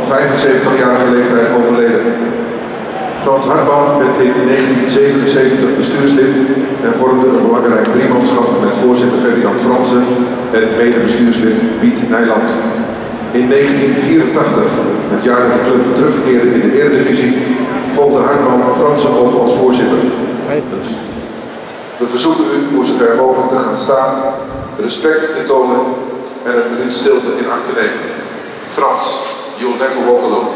75-jarige leeftijd overleden. Frans Hartman werd in 1977 bestuurslid en vormde een belangrijk driemanschap met voorzitter Ferdinand Fransen en mede-bestuurslid Piet Nijland. In 1984, het jaar dat de club terugkeerde in de Eredivisie, volgde Hartman Fransen op als voorzitter. We verzoeken u voor zover mogelijk te gaan staan, respect te tonen en een minuut stilte in acht te nemen. Frans, you'll never walk alone.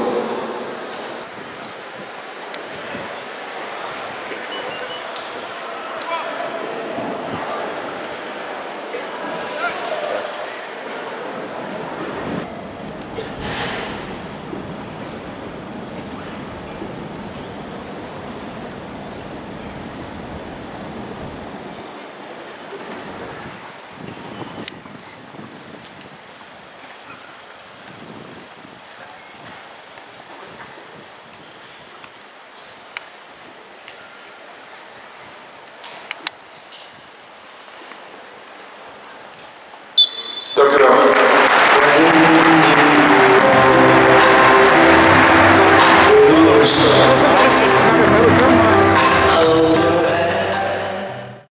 Dank u wel.